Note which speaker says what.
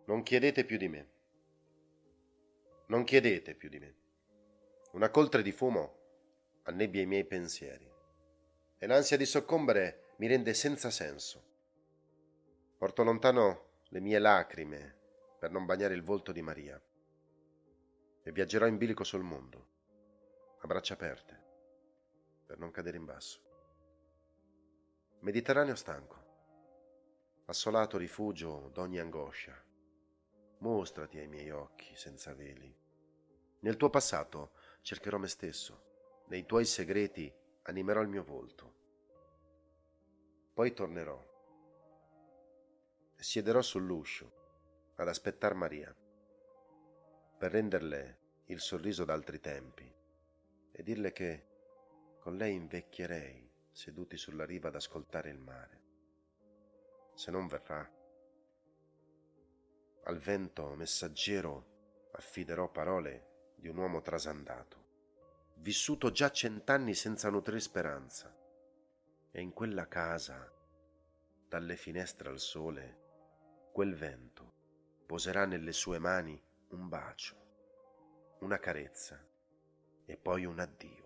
Speaker 1: Non chiedete più di me. Non chiedete più di me. Una coltre di fumo annebbia i miei pensieri e l'ansia di soccombere mi rende senza senso. Porto lontano le mie lacrime per non bagnare il volto di Maria e viaggerò in bilico sul mondo, a braccia aperte, per non cadere in basso. Mediterraneo stanco, assolato rifugio d'ogni angoscia, mostrati ai miei occhi senza veli. Nel tuo passato cercherò me stesso, nei tuoi segreti animerò il mio volto. Poi tornerò e siederò sull'uscio ad aspettar Maria, per renderle il sorriso d'altri tempi e dirle che con lei invecchierei seduti sulla riva ad ascoltare il mare. Se non verrà, al vento messaggero affiderò parole di un uomo trasandato, vissuto già 100 anni senza nutrire speranza, e in quella casa, dalle finestre al sole, quel vento poserà nelle sue mani un bacio, una carezza e poi un addio.